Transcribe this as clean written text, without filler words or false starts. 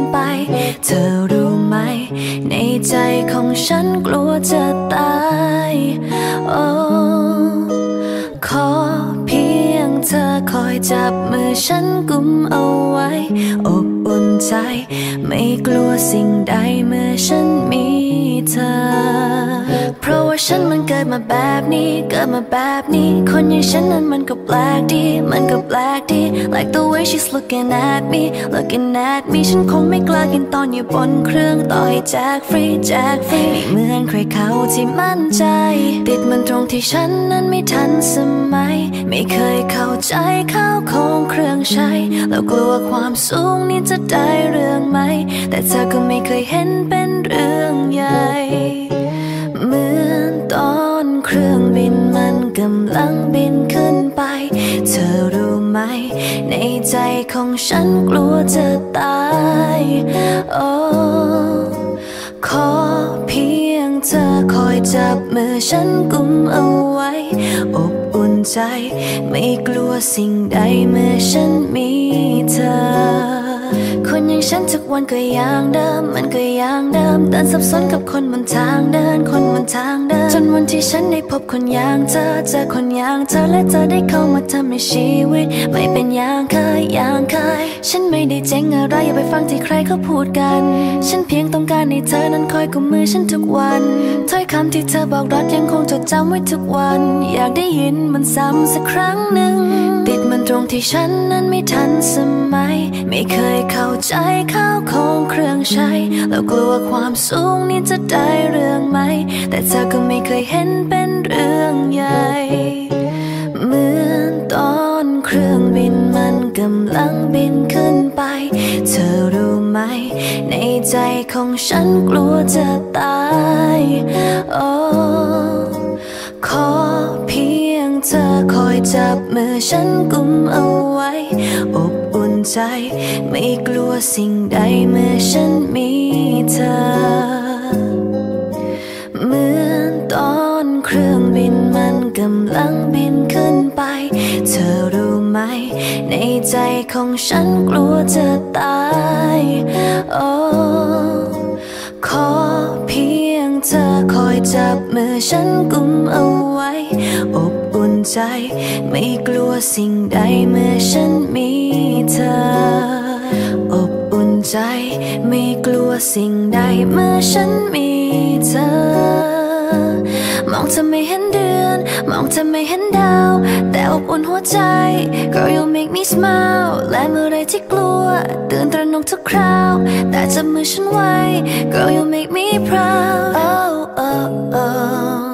ไปเธอรู้ไหมในใจของฉันกลัวจะตายโอ้ขอเพียงเธอคอยจับมือฉันกุมเอาไว้อบอุ่นใจไม่กลัวสิ่งใดเมื่อฉันมีเธอเพราะว่าฉันมันเกิดมาแบบนี้คนอย่างฉันนั้นมันก็แปลกดีLike the way she's looking at me ฉันคงไม่กล้ากินตอนอยู่บนเครื่องต่อให้แจกฟรีไม่เหมือนใครเขาที่มั่นใจติดมันตรงที่ฉันนั้นไม่ทันสมัยไม่เคยเข้าใจข้าวของเครื่องใช้แล้วกลัวความสูงนี่จะได้เรื่องไหมแต่เธอก็ไม่เคยเห็นเป็นเรื่องใหญ่เหมือนตอนเครื่องบินมันกำลังบินขึ้นไปเธอรู้ไหมในใจของฉันกลัวจะตายโอ้ขอเพียงเธอคอยจับมือฉันกุมเอาไว้อบอุ่นใจไม่กลัวสิ่งใดเมื่อฉันมีเธอคนอย่างฉันทุกวันก็อย่างเดิมมันก็อย่างเดิมเดินสับสนกับคนบนทางเดินจนวันที่ฉันได้พบคนอย่างเธอเจอคนอย่างเธอและเธอได้เข้ามาทำให้ชีวิตไม่เป็นอย่างเคยฉันไม่ได้เจ๋งอะไรอย่าไปฟังที่ใครเขาพูดกันฉันเพียงต้องการให้เธอนั้นคอยกุมมือฉันทุกวันถ้อยคำที่เธอบอกรักยังคงจดจำไว้ทุกวันอยากได้ยินมันซ้ำสักครั้งหนึ่งติดมันตรงที่ฉันนั้นไม่ทันสมัยไม่เคยเข้าใจข้าวของเครื่องใช้แล้วกลัวความสูงนี่จะได้เรื่องไหมแต่เธอก็ไม่เคยเห็นเป็นเรื่องใหญ่เหมือนตอนเครื่องบินมันกำลังบินขึ้นไปเธอรู้ไหมในใจของฉันกลัวจะตายโอ้ขอเพียงเธอคอยจับมือฉันกุมเอาไว้อบอุ่นใจไม่กลัวสิ่งใดเมื่อฉันมีเธอเหมือนตอนเครื่องบินมันกำลังบินขึ้นไปเธอรู้ไหมในใจของฉันกลัวจะตายโอ้ขอเพียงเธอคอยจับมือฉันกุมเอาไว้อบอุ่นใจไม่กลัวสิ่งใดเมื่อฉันมีเธออบอุ่นใจไม่กลัวสิ่งใดเมื่อฉันมีเธอมองเธอไม่เห็นเดือนมองเธอไม่เห็นดาวแต่อบอุ่นหัวใจ Girl you make me smile และเมื่อไรที่กลัวตื่นตระหนกทุกคราวแต่จับมือฉันไว้ Girl you make me proud oh oh oh